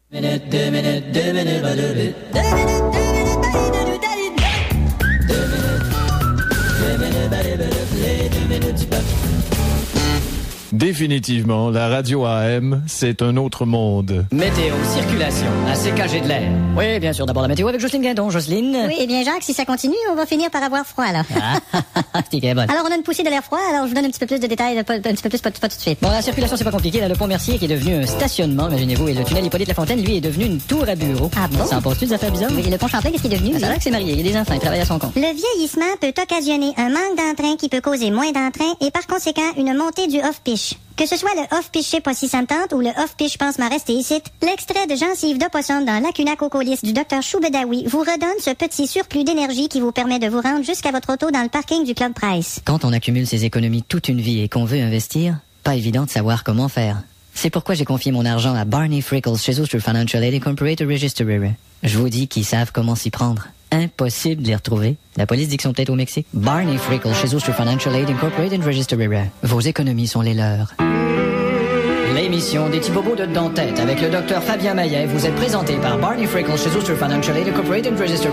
Définitivement, la radio AM, c'est un autre monde. Météo, circulation, à CKG de l'air. Oui, bien sûr, d'abord la météo avec Jocelyne Guindon. Jocelyne? Oui, eh bien Jacques, si ça continue, on va finir par avoir froid, là. C'est bonne. Alors, on a une poussée de l'air froid, alors je vous donne un petit peu plus de détails, un petit peu plus, pas tout de suite. Bon, la circulation, c'est pas compliqué. Là, le pont Mercier qui est devenu un stationnement, imaginez-vous, et le tunnel Hippolyte-Lafontaine, lui, est devenu une tour à bureau. Ah bon? Ça en pose-tu des affaires bizarres? Oui, et le pont Champlain, qu'est-ce qu'il est devenu? C'est vrai que c'est marié, il y a des enfants, il travaille à son compte. Le vieillissement peut occasionner un manque d'entrain qui peut causer moins d'entrain et par conséquent une montée du off-pitch. Que ce soit le off-pitch pas si ça me tente ou le off-pitch pense m'en rester ici, l'extrait de gencive d'opossum dans Lacuna cocolis du Dr Choubedaoui vous redonne ce petit surplus d'énergie qui vous permet de vous rendre jusqu'à votre auto dans le parking du Club Price. Quand on accumule ses économies toute une vie et qu'on veut investir, pas évident de savoir comment faire. C'est pourquoi j'ai confié mon argent à Barney Frickles chez Ulster Financial Aid Incorporated Registrar. Je vous dis qu'ils savent comment s'y prendre. Impossible de les retrouver. La police dit qu'ils sont peut-être au Mexique. Barney Frickles chez Ulster Financial Aid Incorporated Registrar. Vos économies sont les leurs. L'émission des petits bobos de dents-tête avec le docteur Fabien Maillet vous est présentée par Barney Frickles chez Ulster Financial Aid Incorporated Registrar.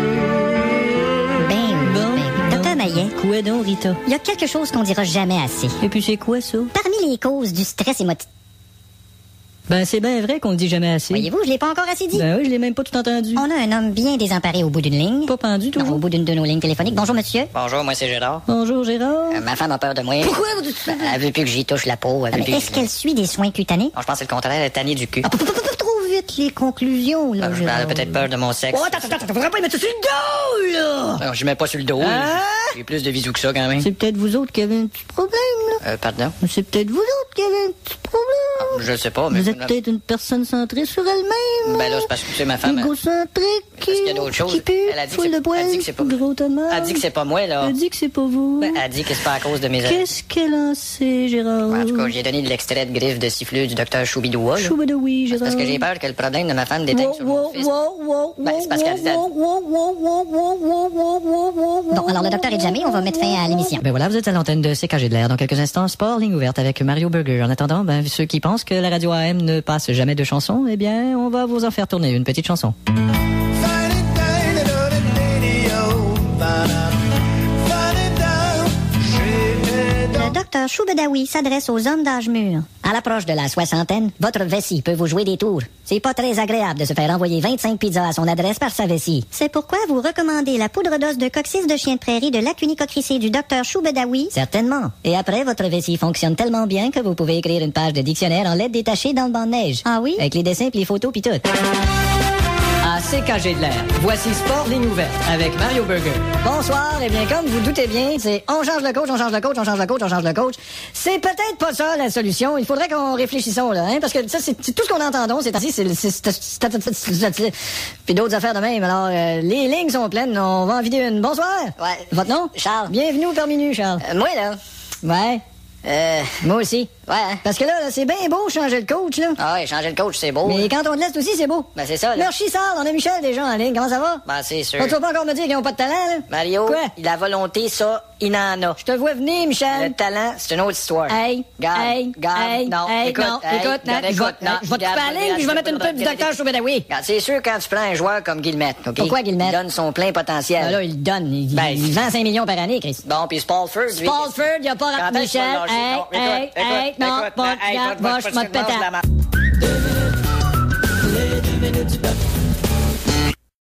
Docteur Maillet. Quoi donc, Rita? Il y a quelque chose qu'on dira jamais assez. Et puis c'est quoi ça? Parmi les causes du stress émotif. Ben c'est bien vrai qu'on le dit jamais assez. Voyez-vous, je l'ai pas encore assez dit. Ben oui, je l'ai même pas tout entendu. On a un homme bien désemparé au bout d'une ligne. Pas pendu, toujours? Non, au bout d'une de nos lignes téléphoniques. Bonjour, monsieur. Bonjour, moi c'est Gérard. Bonjour, Gérard. Ma femme a peur de moi. Pourquoi? Elle veut plus que j'y touche la peau. Elle veut plus Est-ce qu'elle suit des soins cutanés? Non, je pense que c'est le contraire, elle est tannée du cul. Pas trop vite, les conclusions, là, Elle a peut-être peur de mon sexe. Oh, attends, faudrait pas y mettre ça sur le dos, là! Alors, je mets pas sur le dos. J'ai plus de bisous que ça, quand même. C'est peut-être vous autres qui avez un petit problème, là. Pardon? C'est peut-être vous autres qui avez un petit problème. Je sais pas, mais... Vous êtes peut-être une personne centrée sur elle-même. Ben là, c'est parce que c'est ma femme. Égocentrique. Parce qu'il y a d'autres choses. Qui pue, Elle a dit foule de poils, elle dit que c'est pas... gros tomate. Elle dit que c'est pas moi, là. Elle dit que c'est pas vous. Ben, elle dit que c'est pas à cause de mes... Qu'est-ce qu'elle en sait, Gérard? En tout cas, j'ai donné de l'extrait de griffe de siffleux du docteur Choubidoua. Choubidoui, Gérard. Parce que j'ai peur que le problème de ma femme déteigne sur mon fils. Ben, c'est parce qu'elle dit... Bon, alors le docteur est jamais, on va mettre fin à l'émission. Ben voilà, vous êtes à l'antenne de CKG de l'air. Dans quelques instants, sport, ligne ouverte avec Mario Burger. En attendant, ben, ceux qui pensent que la radio AM ne passe jamais de chansons, eh bien, on va vous en faire tourner une petite chanson. Le docteur Choubedaoui s'adresse aux hommes d'âge mûr. À l'approche de la soixantaine, votre vessie peut vous jouer des tours. C'est pas très agréable de se faire envoyer 25 pizzas à son adresse par sa vessie. C'est pourquoi vous recommandez la poudre d'os de coccyx de chien de prairie de l'acunicocricée du docteur Choubedaoui. Certainement. Et après, votre vessie fonctionne tellement bien que vous pouvez écrire une page de dictionnaire en lettres détachées dans le banc de neige. Ah oui? Avec les dessins pis les photos pis tout. À CKG de l'air, voici Sport Ligne ouverte avec Mario Burger. Bonsoir, et bien comme vous doutez bien, c'est on change le coach, on change le coach, on change le coach, on change le coach. C'est peut-être pas ça la solution. Il faudrait qu'on réfléchissons là, hein, parce que ça c'est tout ce qu'on entendons, c'est ainsi, puis d'autres affaires de même. Alors les lignes sont pleines, on va en vider une. Bonsoir. Ouais. Votre nom? Charles. Bienvenue au parmi nous, Charles. Moi, là. Ouais. Moi aussi. Ouais. Parce que là, c'est bien beau changer le coach, là. Ah ouais, changer le coach, c'est beau. Mais quand on te laisse aussi, c'est beau. Ben, c'est ça, là. Merci, Charles. On a Michel déjà en ligne. Comment ça va? Ben, c'est sûr. Tu vas pas encore me dire qu'ils ont pas de talent, là? Mario, Quoi? la volonté, ça, il en a. Je te vois venir, Michel. Le talent, c'est une autre histoire. Hey, Garde, hey, garde, hey, non, hey, écoute, non, hey, écoute, garde, je vais écoute, non, te couper la garde, ligne, puis je vais mettre une pub du docteur Choubedaoui. Regarde, c'est sûr, quand tu prends un joueur comme Guillemette, OK? Pourquoi Guillemette? Il donne son plein potentiel. Ben là, il le donne. Il Ben, vend 5 millions par année, Chris. Bon, puis Spalford, lui... Spalford, il a pas Quand raté est-ce qu'on Michel. lâche? Hey, Non, écoute, hey, écoute, non, écoute, pas hey, de écoute, va, je vais te lance péter. la main.